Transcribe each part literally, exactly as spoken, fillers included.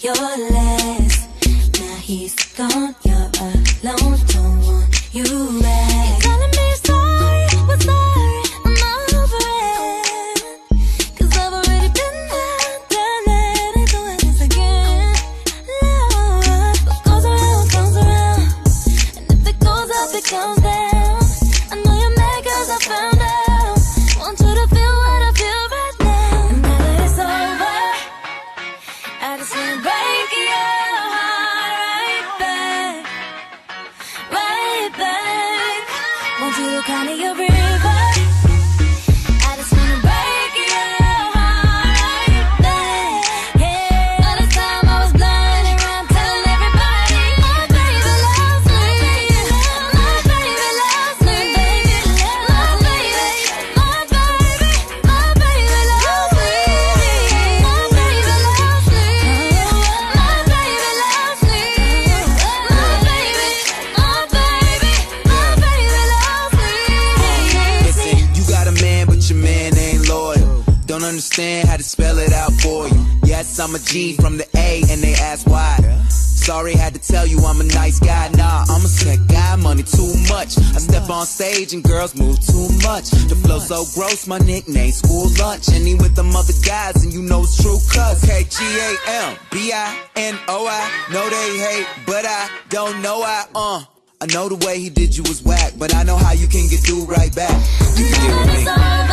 your last. Now he's gone, you're alone, don't want you back. You're telling me sorry, well sorry, I'm over it. Cause I've already been there, done that, ain't doing this again. Love, what goes around, comes around. And if it goes up, it comes down. I know you're mad cause I found out. Want you to feel what I feel right now. And now that it's over, I just wanna break your heart right back, right back. Want you to call me a river. I just wanna break your heart right back. Yeah, all this time I was blind and around telling everybody my baby loves me, my baby loves me, baby, my baby, my baby, my baby loves me, my baby loves me, my baby loves me, my baby, my baby, my baby loves me. Listen, you got a man, but your man ain't loyal. Don't understand how to spell it out for you. Yes, I'm a G from the A, and they ask why. Sorry, had to tell you I'm a nice guy. Nah, I'm a slick guy, money too much. I step on stage and girls move too much. The flow so gross, my nickname school lunch. And he with them other guys, and you know it's true cuz. Okay, G A M B I N O I. Know they hate, but I don't know I, uh I know the way he did you was whack, but I know how you can get do right back. You can get with me.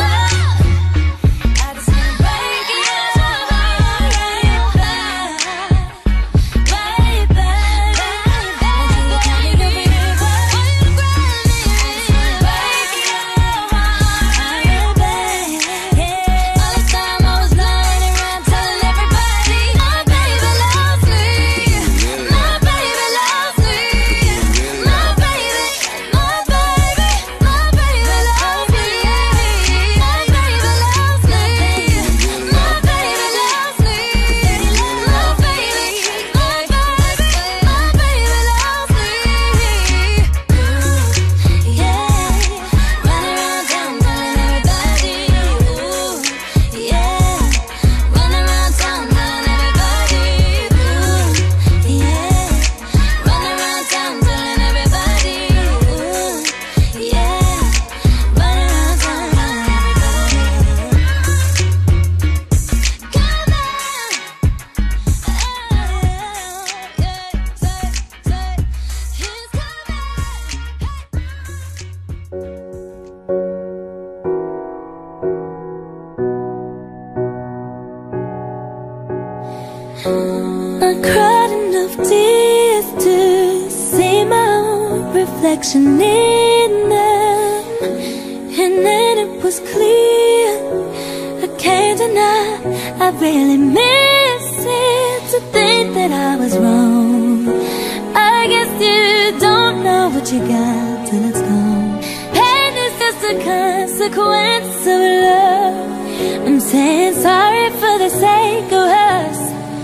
I just wanna break your heart right back, right back. Want you to call me a river. Break your heart right back. Yeah, all this time I was lying around telling everybody my baby loves me, my baby loves me, my baby, my baby, my baby loves me, my baby loves me, my baby loves me, my baby, my baby, my baby loves me. Yeah, running around town telling everybody, ooh, yeah, running around town telling everybody, ooh, yeah, running around town telling everybody, ooh, yeah, running around town telling everybody. Come on, yeah, say, say, he's I cried enough tears to see my own reflection in them, and then it was clear I can't deny I really miss it. To think that I was wrong, I guess you don't know what you got till it's gone. Pain is just a consequence of love. I'm saying sorry for the sake of us.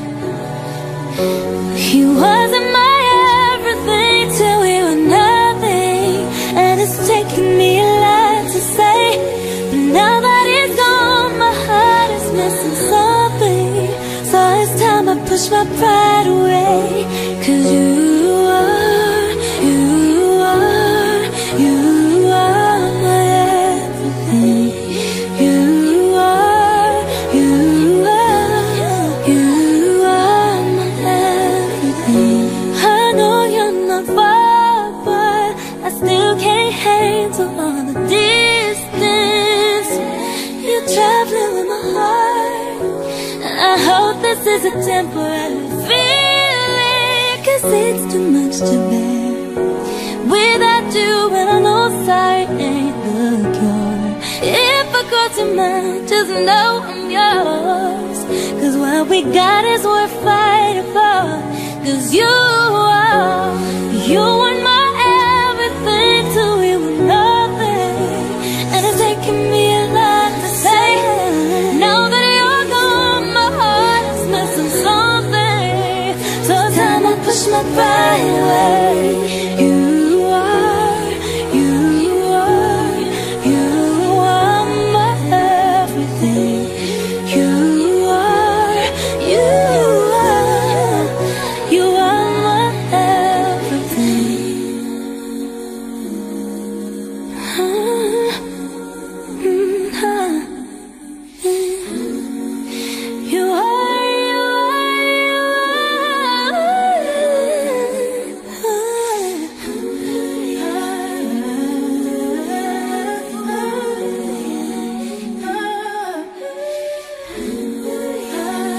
You wasn't my everything till we were nothing, and it's taken me a lot to say, but now that it's gone, my heart is missing something. So it's time I push my pride away. Cause you are, you are, you are my everything. You are, you are, you are my everything. I know you're not far, but I still can't handle all the distance. You're traveling with my heart, and I hope this is a temporary feeling, cause it's too much to bear without you, and I know sorry ain't the cure. If I cross your mind, just know I'm yours, cause what we got is worth fighting for. Cause you are, you are my everything till we were nothing, and it's taking me a lot to say. Now that you're gone, my heart is missing something. So time I push my pride away. You are, you are, you are my everything. You are, you are.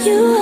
you